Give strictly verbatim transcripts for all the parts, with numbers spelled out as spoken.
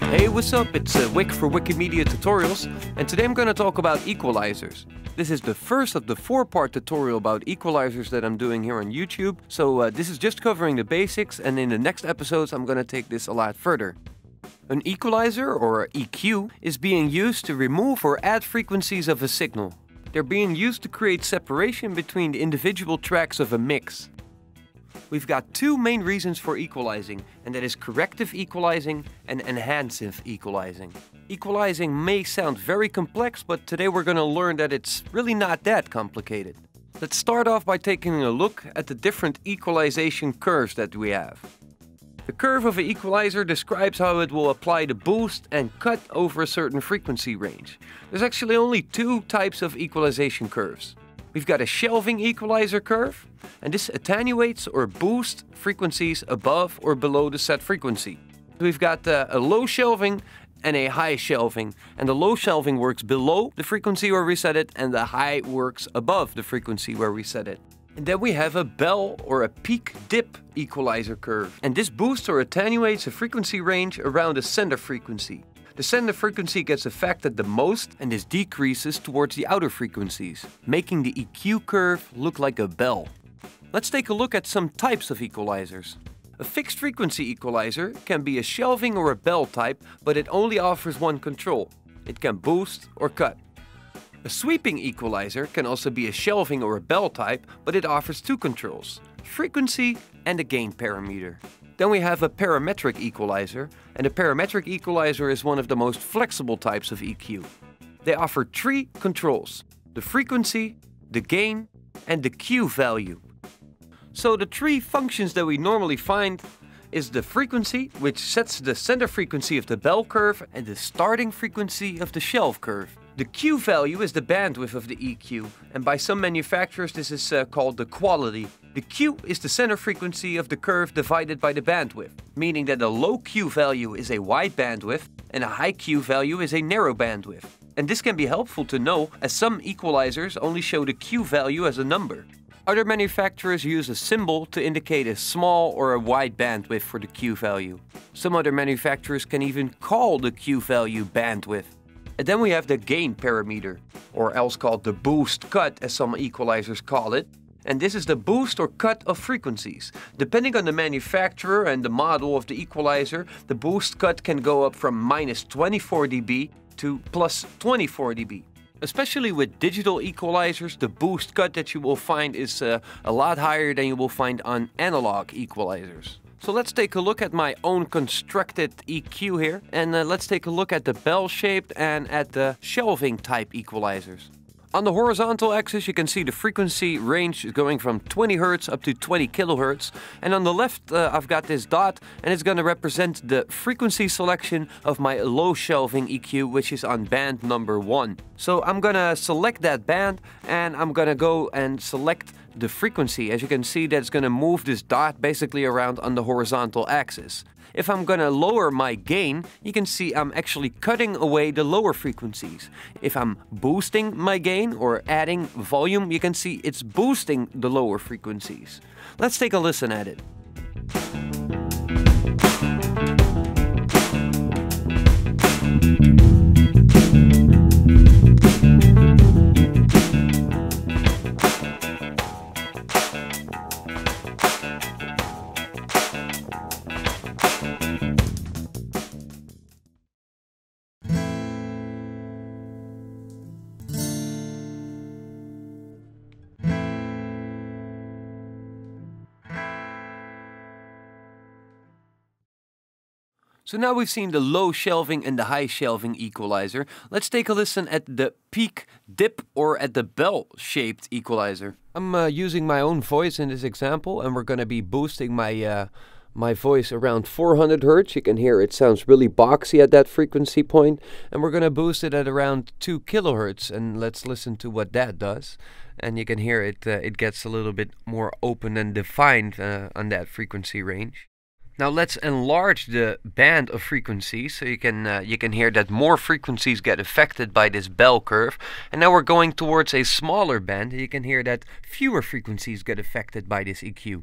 Hey, what's up? It's uh, Wick for WickieMedia Tutorials, and today I'm going to talk about equalizers. This is the first of the four-part tutorial about equalizers that I'm doing here on YouTube, so uh, this is just covering the basics, and in the next episodes I'm going to take this a lot further. An equalizer, or E Q, is being used to remove or add frequencies of a signal. They're being used to create separation between the individual tracks of a mix. We've got two main reasons for equalizing, and that is corrective equalizing and enhancive equalizing. Equalizing may sound very complex, but today we're going to learn that it's really not that complicated. Let's start off by taking a look at the different equalization curves that we have. The curve of an equalizer describes how it will apply the boost and cut over a certain frequency range. There's actually only two types of equalization curves. We've got a shelving equalizer curve, and this attenuates or boosts frequencies above or below the set frequency. We've got uh, a low shelving and a high shelving, and the low shelving works below the frequency where we set it, and the high works above the frequency where we set it. And then we have a bell or a peak dip equalizer curve, and this boosts or attenuates a frequency range around the center frequency. The center frequency gets affected the most, and this decreases towards the outer frequencies, making the E Q curve look like a bell. Let's take a look at some types of equalizers. A fixed frequency equalizer can be a shelving or a bell type, but it only offers one control. It can boost or cut. A sweeping equalizer can also be a shelving or a bell type, but it offers two controls: frequency and a gain parameter. Then we have a parametric equalizer, and a parametric equalizer is one of the most flexible types of E Q. They offer three controls: the frequency, the gain, and the Q value. So the three functions that we normally find is the frequency, which sets the center frequency of the bell curve, and the starting frequency of the shelf curve. The Q value is the bandwidth of the E Q, and by some manufacturers this is uh, called the quality. The Q is the center frequency of the curve divided by the bandwidth, meaning that a low Q value is a wide bandwidth and a high Q value is a narrow bandwidth. And this can be helpful to know, as some equalizers only show the Q value as a number. Other manufacturers use a symbol to indicate a small or a wide bandwidth for the Q value. Some other manufacturers can even call the Q value bandwidth. And then we have the gain parameter, or else called the boost cut as some equalizers call it. And this is the boost or cut of frequencies. Depending on the manufacturer and the model of the equalizer, the boost cut can go up from minus twenty-four D B to plus twenty-four D B. Especially with digital equalizers, the boost cut that you will find is uh, a lot higher than you will find on analog equalizers. So let's take a look at my own constructed E Q here, and uh, let's take a look at the bell-shaped and at the shelving type equalizers. On the horizontal axis you can see the frequency range is going from twenty hertz up to twenty kilohertz, and on the left uh, I've got this dot, and it's going to represent the frequency selection of my low shelving E Q, which is on band number one. So I'm going to select that band, and I'm going to go and select the frequency. As you can see, that's going to move this dot basically around on the horizontal axis. If I'm going to lower my gain, you can see I'm actually cutting away the lower frequencies. If I'm boosting my gain or adding volume, you can see it's boosting the lower frequencies. Let's take a listen at it. So now we've seen the low shelving and the high shelving equalizer. Let's take a listen at the peak dip or at the bell-shaped equalizer. I'm uh, using my own voice in this example, and we're going to be boosting my uh, my voice around four hundred hertz. You can hear it sounds really boxy at that frequency point, and we're going to boost it at around two kilohertz. And let's listen to what that does. And you can hear it uh, it gets a little bit more open and defined uh, on that frequency range. Now let's enlarge the band of frequencies, so you can uh, you can hear that more frequencies get affected by this bell curve. And now we're going towards a smaller band, and you can hear that fewer frequencies get affected by this E Q.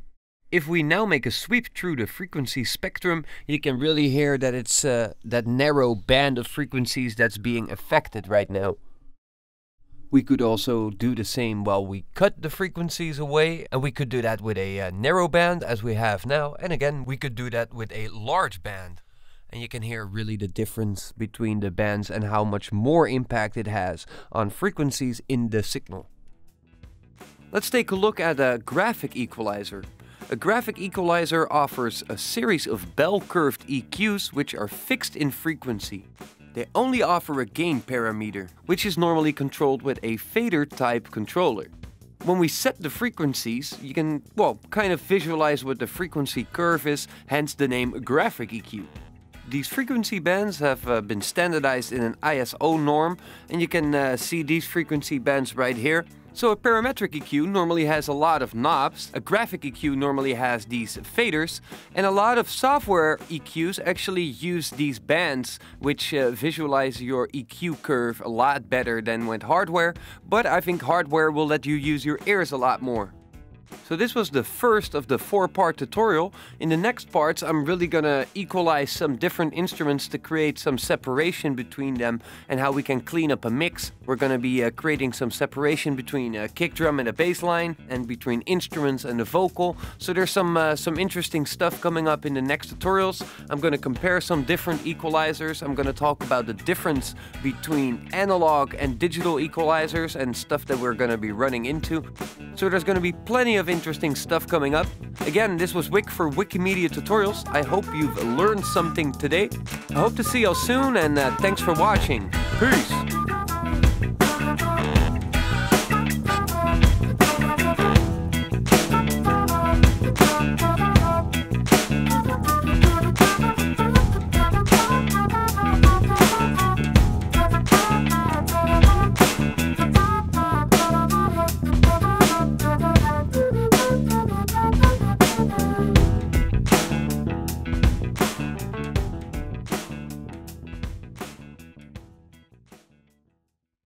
If we now make a sweep through the frequency spectrum, you can really hear that it's uh, that narrow band of frequencies that's being affected right now. We could also do the same while we cut the frequencies away, and we could do that with a uh, narrow band as we have now, and again we could do that with a large band. And you can hear really the difference between the bands and how much more impact it has on frequencies in the signal. Let's take a look at a graphic equalizer. A graphic equalizer offers a series of bell-curved E Qs which are fixed in frequency. They only offer a gain parameter, which is normally controlled with a fader type controller. When we set the frequencies, you can, well, kind of visualize what the frequency curve is, hence the name graphic E Q. These frequency bands have uh, been standardized in an I S O norm, and you can uh, see these frequency bands right here. So a parametric E Q normally has a lot of knobs, a graphic E Q normally has these faders, and a lot of software E Qs actually use these bands, which uh, visualize your E Q curve a lot better than with hardware, but I think hardware will let you use your ears a lot more. So this was the first of the four-part tutorial. In the next parts I'm really gonna equalize some different instruments to create some separation between them and how we can clean up a mix. We're gonna be uh, creating some separation between a kick drum and a bass line, and between instruments and the vocal. So there's some, uh, some interesting stuff coming up in the next tutorials. I'm gonna compare some different equalizers. I'm gonna talk about the difference between analog and digital equalizers and stuff that we're gonna be running into. So there's gonna be plenty of interesting stuff coming up. Again, this was Wick for WickieMedia Tutorials. I hope you've learned something today. I hope to see you all soon, and uh, thanks for watching. Peace!